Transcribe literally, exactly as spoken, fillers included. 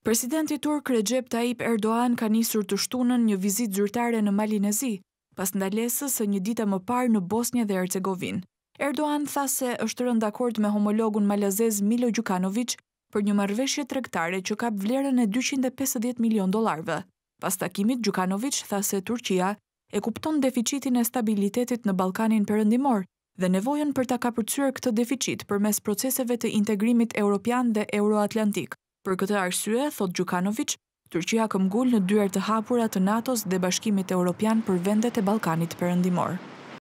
Presidenti turk Recep Tayyip Erdogan ka nisur të shtunën një vizitë zyrtare në Malinezi, pas ndalesës së një dite më parë në Bosnjë dhe Hercegovinë. Erdogan tha se është rënë dakord me homologun malazez Milo Gjukanoviç për një marrëveshje tregtare që ka vlerën e dyqind e pesëdhjetë milionë dollarëve. Pas takimit, Gjukanoviç tha se Turqia e kupton deficitin e stabilitetit në Ballkanin Perëndimor dhe nevojën për ta kapërcyer këtë deficit përmes proceseve të integrimit europian dhe euroatlantik. Për këtë arsye, thot Gjukanoviç, Turqia këmbgul në dyert të hapura të NATO-s dhe Bashkimit Evropian për vendet e Ballkanit Perëndimor.